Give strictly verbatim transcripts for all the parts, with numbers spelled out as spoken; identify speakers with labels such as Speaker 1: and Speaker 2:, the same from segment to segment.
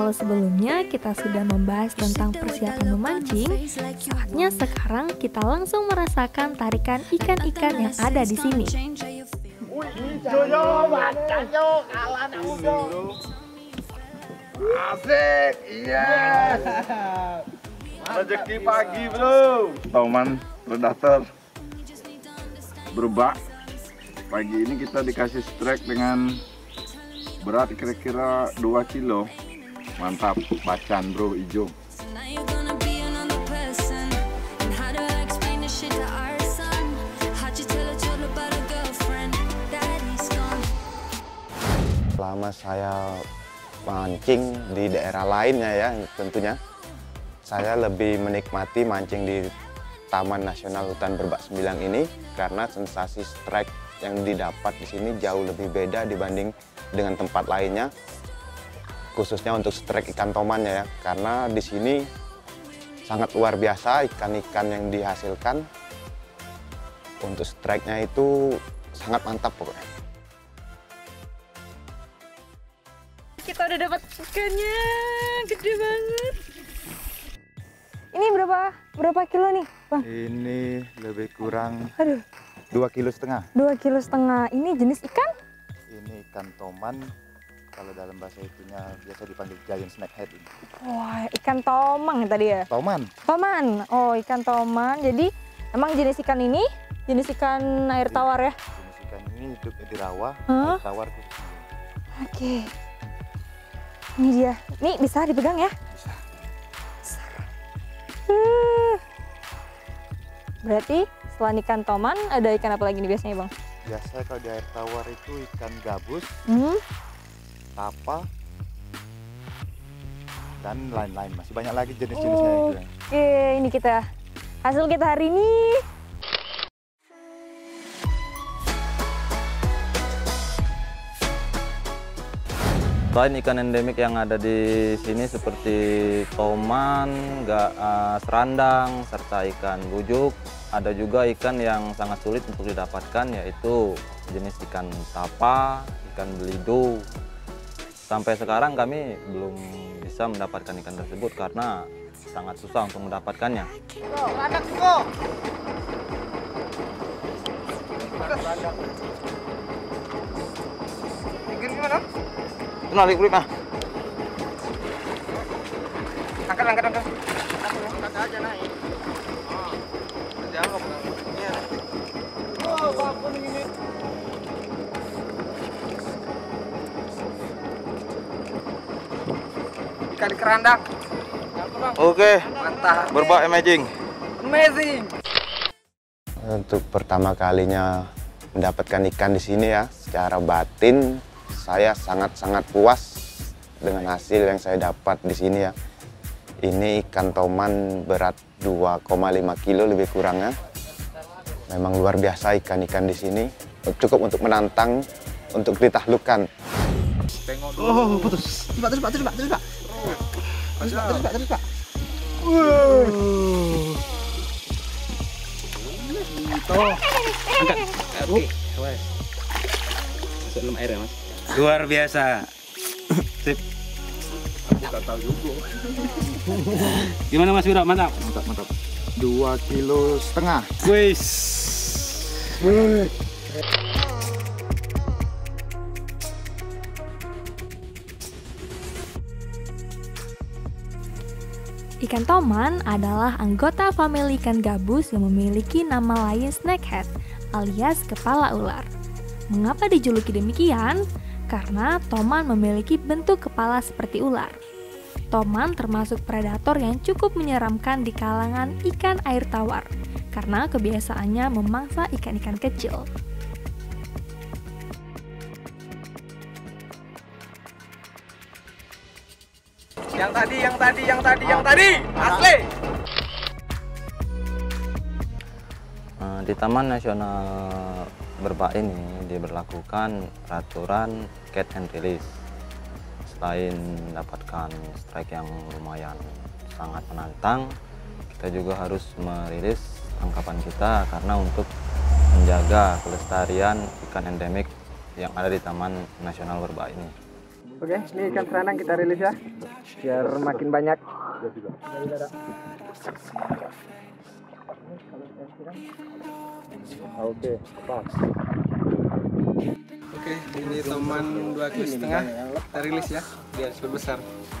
Speaker 1: Kalau sebelumnya kita sudah membahas tentang persiapan memancing, saatnya sekarang kita langsung merasakan tarikan ikan-ikan yang ada di sini.
Speaker 2: Asik, iya. Rezeki pagi bro. Toman predator berbak. Pagi ini kita dikasih strike dengan berat kira-kira dua kilo. Mantap, bacan bro, hijau.
Speaker 3: Selama saya mancing di daerah lainnya ya, tentunya saya lebih menikmati mancing di Taman Nasional Hutan Berbak Sembilang ini karena sensasi strike yang didapat di sini jauh lebih beda dibanding dengan tempat lainnya, khususnya untuk strike ikan tomannya ya, karena di sini sangat luar biasa ikan-ikan yang dihasilkan. Untuk strike-nya itu sangat mantap pokoknya.
Speaker 1: Kita udah dapat ikannya, gede banget.
Speaker 4: Ini berapa berapa kilo nih, Bang?
Speaker 2: Ini lebih kurang
Speaker 4: Aduh,
Speaker 2: dua kilo setengah.
Speaker 4: dua kilo setengah. Ini jenis ikan?
Speaker 2: Ini ikan toman, kalau dalam bahasa itunya biasa dipanggil giant snakehead ini.
Speaker 4: Wah, ikan tomang ya tadi ya?
Speaker 2: Toman.
Speaker 4: Toman. Oh, ikan toman. Jadi emang jenis ikan ini jenis ikan air tawar ya?
Speaker 2: Jenis ikan ini hidup di rawa,
Speaker 4: Huh?
Speaker 2: air tawar tuh.
Speaker 4: Oke. Ini dia. Nih bisa dipegang ya?
Speaker 2: Bisa.
Speaker 4: Uh. Berarti selain ikan toman ada ikan apa lagi nih biasanya, Bang?
Speaker 2: Biasa kalau di air tawar itu ikan gabus,
Speaker 4: Hmm?
Speaker 2: tapa, dan lain-lain. Masih banyak lagi jenis-jenisnya yang juga.
Speaker 4: Oke, ini kita hasil kita hari ini.
Speaker 5: Selain ikan endemik yang ada di sini seperti toman, ga, uh, serandang, serta ikan bujuk, ada juga ikan yang sangat sulit untuk didapatkan, yaitu jenis ikan tapa, ikan belido. Sampai sekarang kami belum bisa mendapatkan ikan tersebut karena sangat susah untuk mendapatkannya. Itu narik kulit ah.
Speaker 6: Angkat, angkat, angkat. Angkat aja naik. Dianggap. Oh, bakun ini. Ikan kerandang.
Speaker 5: Oke,
Speaker 6: Mantap.
Speaker 5: berbak amazing.
Speaker 6: Amazing.
Speaker 3: Untuk pertama kalinya mendapatkan ikan di sini ya, secara batin saya sangat-sangat puas dengan hasil yang saya dapat di sini ya. Ini ikan toman berat dua koma lima kilo lebih kurangnya. Memang luar biasa ikan-ikan di sini. Cukup untuk menantang untuk ditaklukkan.
Speaker 6: Oh, putus. Terus, Pak, terus, Pak, terus, Pak, terus, Pak. Terus, Pak, terus, Pak, terus, Pak. Tuh. Angkat. Oke. Masuk dalam air ya, Mas.
Speaker 7: Luar biasa. Sip.
Speaker 2: Aku tak tahu juga.
Speaker 7: Gimana Mas Wiro? Mantap.
Speaker 2: Mantap, mantap. Dua kilo setengah.
Speaker 7: Wis.
Speaker 1: Ikan toman adalah anggota famili ikan gabus yang memiliki nama lain snakehead alias kepala ular. Mengapa dijuluki demikian? Karena toman memiliki bentuk kepala seperti ular. Toman termasuk predator yang cukup menyeramkan di kalangan ikan air tawar karena kebiasaannya memangsa ikan-ikan kecil.
Speaker 6: Yang tadi, yang tadi, yang tadi, yang tadi. Asli.
Speaker 5: Di Taman Nasional Berbak ini diberlakukan peraturan catch and release. Selain mendapatkan strike yang lumayan sangat menantang, kita juga harus merilis tangkapan kita karena untuk menjaga kelestarian ikan endemik yang ada di Taman Nasional Berbak ini.
Speaker 6: Oke, ini ikan serandang kita rilis ya, biar makin banyak.
Speaker 2: Oke, pas.
Speaker 6: Oke, ini toman dua kilo setengah kita rilis ya, biar lebih besar.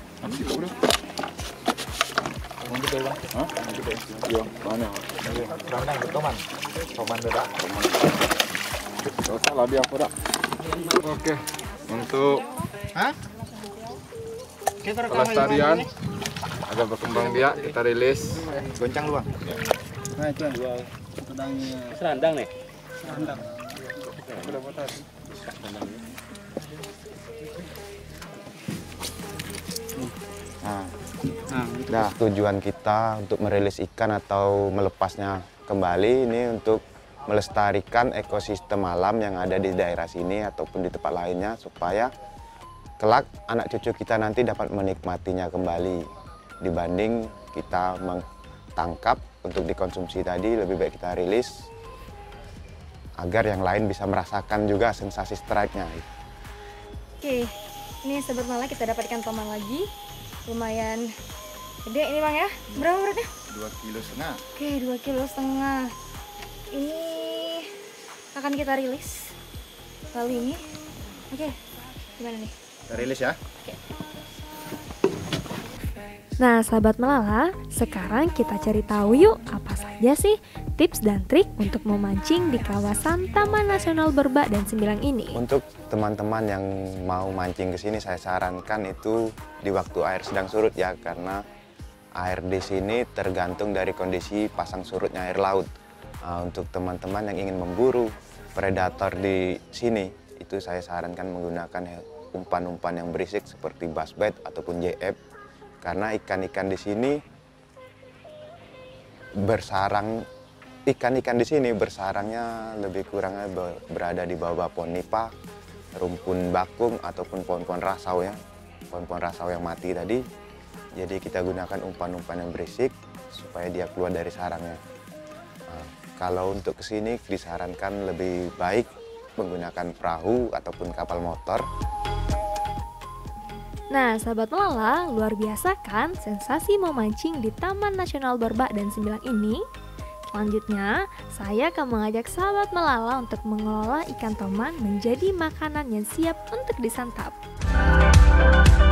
Speaker 2: Hah? Iya, mana?
Speaker 6: Serandang ke toman, toman bedak.
Speaker 2: Gak salah dia apa dak? Oke, untuk
Speaker 6: Hah?
Speaker 2: pelestarian agar berkembang biak kita rilis.
Speaker 6: Goncang luang. Nah itu dua
Speaker 7: Serandang nih.
Speaker 6: serandang.
Speaker 3: Nah,
Speaker 6: Nah,
Speaker 3: nah, tujuan kita untuk merilis ikan atau melepasnya kembali ini untuk melestarikan ekosistem alam yang ada di daerah sini ataupun di tempat lainnya supaya kelak anak cucu kita nanti dapat menikmatinya kembali dibanding kita tangkap untuk dikonsumsi tadi. Lebih baik kita rilis agar yang lain bisa merasakan juga sensasi strike-nya.
Speaker 4: Oke, ini Sobat Mala kita dapatkan toman lagi. Lumayan gede ini Bang ya. Berapa beratnya?
Speaker 2: Dua kilo setengah.
Speaker 4: Oke, dua kilo setengah. Ini akan kita rilis kali ini. Oke, gimana nih?
Speaker 6: kita rilis ya.
Speaker 1: Nah, sahabat Melala, sekarang kita cari tahu yuk apa saja sih tips dan trik untuk memancing di kawasan Taman Nasional Berbak dan Sembilang ini.
Speaker 3: Untuk teman-teman yang mau mancing ke sini, saya sarankan itu di waktu air sedang surut ya, karena air di sini tergantung dari kondisi pasang surutnya air laut. Nah, untuk teman-teman yang ingin memburu predator di sini, itu saya sarankan menggunakan umpan-umpan yang berisik seperti buzzbait ataupun J F, karena ikan-ikan di sini bersarang, ikan-ikan di sini bersarangnya lebih kurangnya berada di bawah pohon nipah, rumpun bakung ataupun pohon-pohon rasau ya, pohon-pohon rasau yang mati tadi. Jadi kita gunakan umpan-umpan yang berisik supaya dia keluar dari sarangnya. Nah, kalau untuk kesini disarankan lebih baik menggunakan perahu ataupun kapal motor.
Speaker 1: Nah, sahabat Melala, luar biasa kan sensasi memancing di Taman Nasional Berbak dan Sembilang ini? Selanjutnya, saya akan mengajak sahabat Melala untuk mengelola ikan toman menjadi makanan yang siap untuk disantap.